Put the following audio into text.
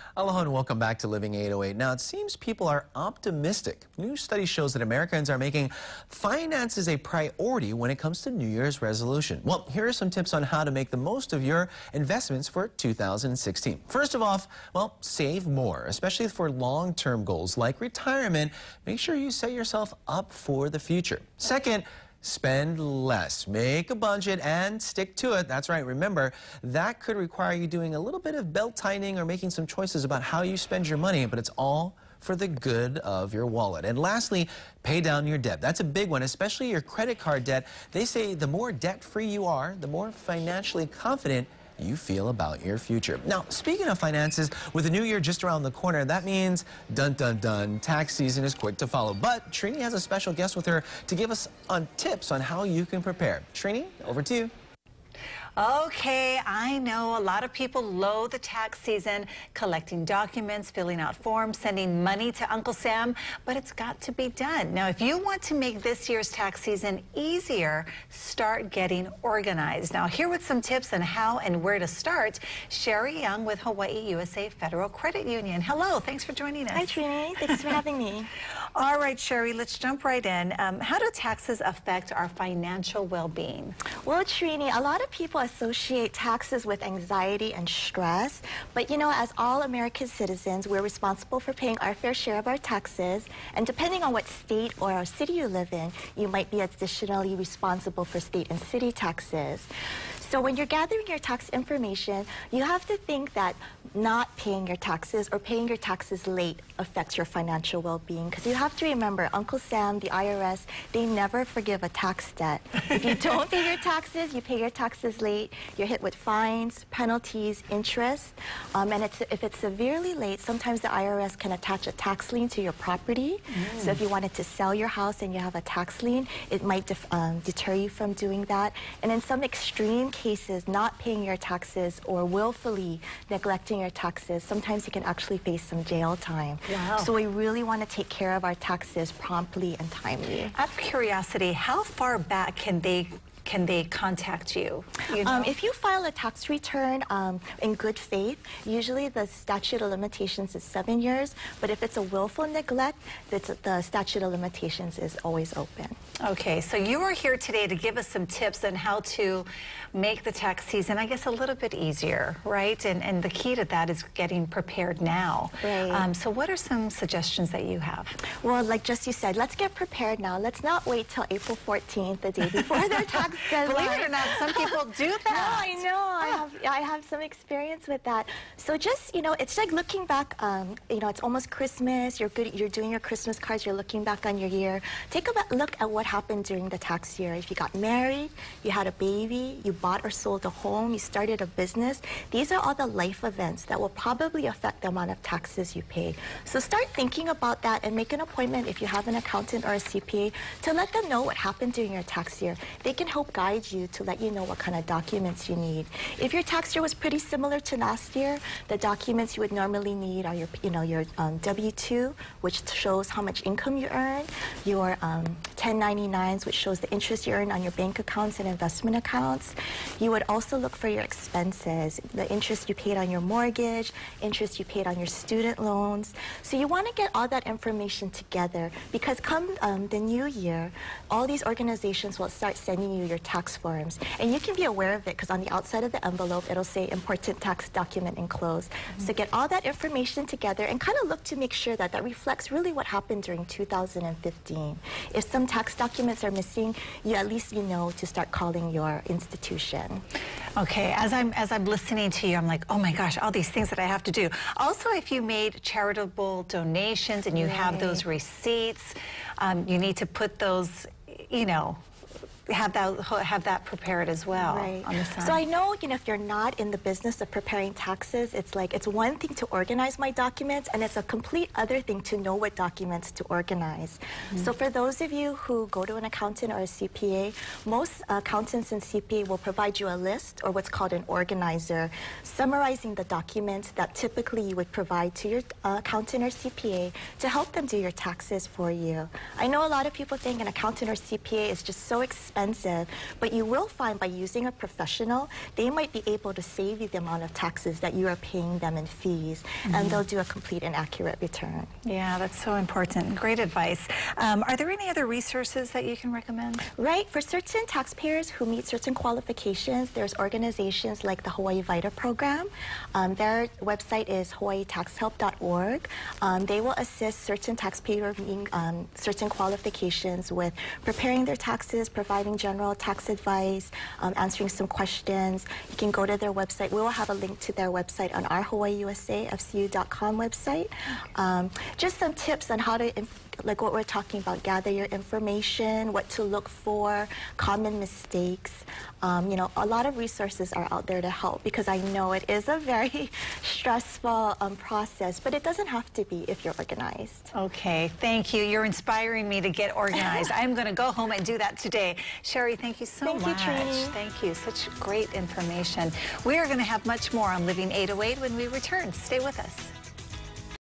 Aloha and welcome back to Living 808. Now, it seems people are optimistic. New study shows that Americans are making finances a priority when it comes to New Year's resolution. Well, here are some tips on how to make the most of your investments for 2016. First of all, well, save more, especially for long-term goals like retirement. Make sure you set yourself up for the future. Second, spend less. Make a budget and stick to it. That's right. Remember, that could require you doing a little bit of belt tightening or making some choices about how you spend your money, but it's all for the good of your wallet. And lastly, pay down your debt. That's a big one, especially your credit card debt. They say the more debt-free you are, the more financially confident you feel about your future. Now, speaking of finances, with the new year just around the corner, that means dun dun dun, tax season is quick to follow. But Trini has a special guest with her to give us tips on how you can prepare. Trini, over to you. Okay, I know a lot of people loathe the tax season, collecting documents, filling out forms, sending money to Uncle Sam, but it's got to be done. Now, if you want to make this year's tax season easier, start getting organized. Now, here with some tips on how and where to start, Sherry Young with Hawaii USA Federal Credit Union. Hello, thanks for joining us. Hi, Trini. Thanks for having me. All right, Sherry, let's jump right in. How do taxes affect our financial well-being? Well, Trini, a lot of people associate taxes with anxiety and stress, but you know, as all American citizens, we're responsible for paying our fair share of our taxes, and depending on what state or city you live in, you might be additionally responsible for state and city taxes. So when you're gathering your tax information, you have to think that not paying your taxes or paying your taxes late affects your financial well-being, because you have to remember, Uncle Sam, the IRS, they never forgive a tax debt. If you don't pay your taxes, you pay your taxes late, you're hit with fines, penalties, interest, and if it's severely late, sometimes the IRS can attach a tax lien to your property. So if you wanted to sell your house and you have a tax lien, it might deter you from doing that. And in some extreme cases, not paying your taxes or willfully neglecting your taxes, sometimes you can actually face some jail time. Wow. So we really want to take care of our taxes promptly and timely. Out of curiosity, how far back can they contact you? If you file a tax return in good faith, usually the statute of limitations is 7 years, but if it's a willful neglect, the statute of limitations is always open. Okay, so you are here today to give us some tips on how to make the tax season, I guess, a little bit easier, right? And the key to that is getting prepared now. Right. So what are some suggestions that you have? Well, like just you said, let's get prepared now. Let's not wait till April 14th, the day before their tax deadline. Believe it or not, some people do that. No, I know. I have some experience with that. So just, you know, it's like looking back, you know, it's almost Christmas, you're doing your Christmas cards, you're looking back on your year. Take a look at what happened during the tax year. If you got married, you had a baby, you bought or sold a home, you started a business, these are all the life events that will probably affect the amount of taxes you pay. So start thinking about that and make an appointment if you have an accountant or a CPA to let them know what happened during your tax year. They can help guide you to let you know what kind of documents you need. If your tax year was pretty similar to last year, the documents you would normally need are your W-2, which shows how much income you earn, your 1099s, which shows the interest you earn on your bank accounts and investment accounts. You would also look for your expenses, the interest you paid on your mortgage, interest you paid on your student loans. So you want to get all that information together, because come the new year, all these organizations will start sending you your tax forms. And you can be aware of it because on the outside of the envelope, it'll say important tax document enclosed. So get all that information together and kind of look to make sure that that reflects really what happened during 2015. If some tax documents are missing, you at least know to start calling your institution. Okay, as I'm listening to you, I'm like, oh my gosh, all these things that I have to do. Also, if you made charitable donations and you have those receipts, you need to put those, you know, have that prepared as well on the side. So I know, if you're not in the business of preparing taxes, it's one thing to organize my documents, and it's a complete other thing to know what documents to organize. So for those of you who go to an accountant or a CPA, most accountants and CPA will provide you a list, or what's called an organizer, summarizing the documents that typically you would provide to your accountant or CPA to help them do your taxes for you. I know a lot of people think an accountant or CPA is just so expensive expensive. But you will find by using a professional, they might be able to save you the amount of taxes that you are paying them in fees, and they'll do a complete and accurate return. Yeah, that's so important. Great advice. Are there any other resources that you can recommend? Right. For certain taxpayers who meet certain qualifications, there's organizations like the Hawaii VITA program. Their website is hawaiitaxhelp.org. They will assist certain taxpayers meeting certain qualifications with preparing their taxes, providing general tax advice, answering some questions. You can go to their website. We will have a link to their website on our hawaiiusafcu.com website. Just some tips on how to, like what we're talking about, gather your information, what to look for, common mistakes. You know, a lot of resources are out there to help, because I know it is a very stressful process, but it doesn't have to be if you're organized. Okay, thank you. You're inspiring me to get organized. I'm going to go home and do that today. Sherry, thank you so much. Thank you, Trini. Thank you. Such great information. We are going to have much more on Living 808 when we return. Stay with us.